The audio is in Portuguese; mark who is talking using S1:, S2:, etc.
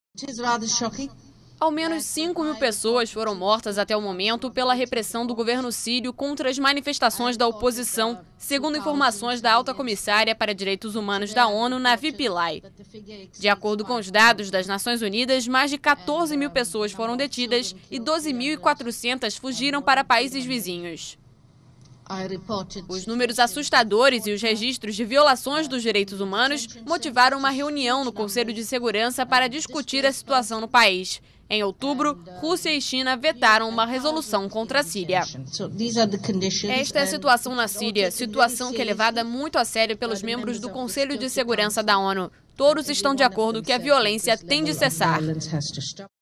S1: Ao menos 5.000 pessoas foram mortas até o momento pela repressão do governo sírio contra as manifestações da oposição, segundo informações da Alta Comissária para Direitos Humanos da ONU, Navi Pillay. De acordo com os dados das Nações Unidas, mais de 14.000 pessoas foram detidas e 12.400 fugiram para países vizinhos. Os números assustadores e os registros de violações dos direitos humanos motivaram uma reunião no Conselho de Segurança para discutir a situação no país. Em outubro, Rússia e China vetaram uma resolução contra a Síria. Esta é a situação na Síria, situação que é levada muito a sério pelos membros do Conselho de Segurança da ONU. Todos estão de acordo que a violência tem de cessar.